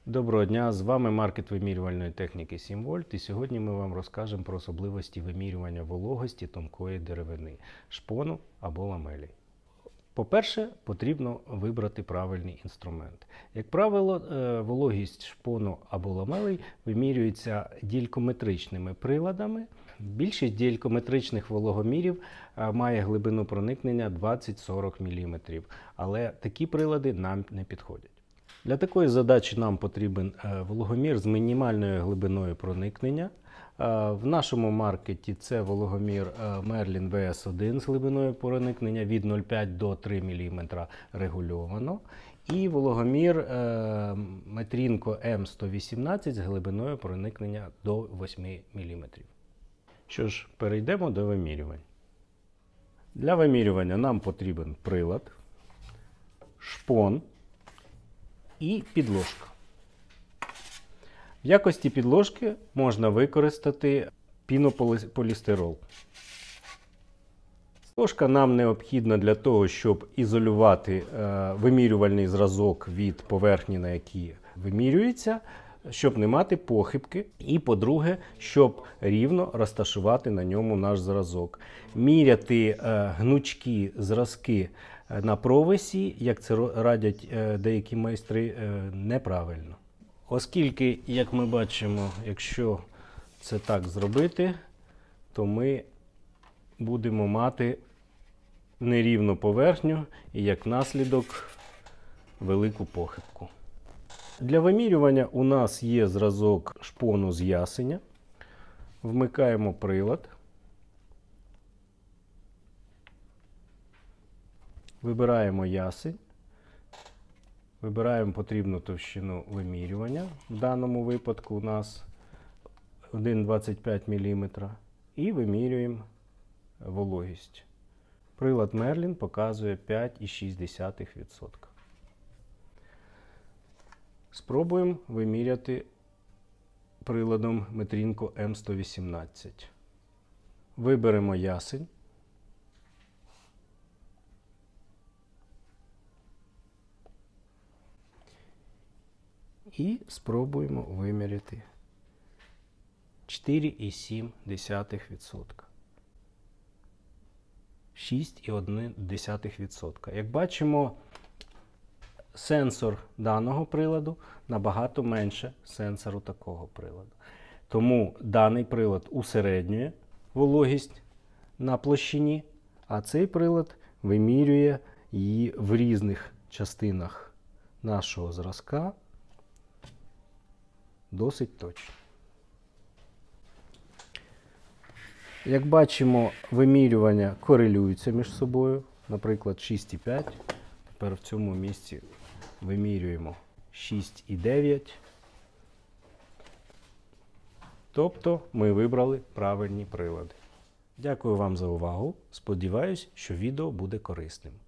Доброго дня, з вами маркет вимірювальної техніки 7 вольт, і сьогодні ми вам розкажемо про особливості вимірювання вологості тонкої деревини, шпону або ламелі. По-перше, потрібно вибрати правильний інструмент. Як правило, вологість шпону або ламелей вимірюється діалькометричними приладами. Більшість діалькометричних вологомірів має глибину проникнення 20-40 мм, але такі прилади нам не підходять. Для такої задачі нам потрібен вологомір з мінімальною глибиною проникнення. В нашому маркеті це вологомір Merlin VS1 з глибиною проникнення від 0,5 до 3 мм регульовано. І вологомір Metrinco M118 з глибиною проникнення до 8 мм. Що ж, перейдемо до вимірювань. Для вимірювання нам потрібен прилад, шпон і підложка. В якості підложки можна використати пінополістирол. Ложка нам необхідна для того, щоб ізолювати вимірювальний зразок від поверхні, на якій вимірюється, щоб не мати похибки. І, по-друге, щоб рівно розташувати на ньому наш зразок. Міряти гнучкі зразки на провисі, як це радять деякі майстри, неправильно. Оскільки, як ми бачимо, якщо це так зробити, то ми будемо мати нерівну поверхню і, як наслідок, велику похибку. Для вимірювання у нас є зразок шпону з ясеня. Вмикаємо прилад. Вибираємо ясень. Вибираємо потрібну товщину вимірювання. В даному випадку у нас 1,25 мм. І вимірюємо вологість. Прилад Merlin показує 5,6%. Спробуємо виміряти приладом Metrinco M118. Виберемо ясень. І спробуємо виміряти 4,7%. 6,1%. Як бачимо, сенсор даного приладу набагато менше сенсору такого приладу. Тому даний прилад усереднює вологість на площині, а цей прилад вимірює її в різних частинах нашого зразка досить точно. Як бачимо, вимірювання корелюються між собою. Наприклад, 6,5. Тепер в цьому місці вимірюємо 6,9. Тобто ми вибрали правильні прилади. Дякую вам за увагу. Сподіваюсь, що відео буде корисним.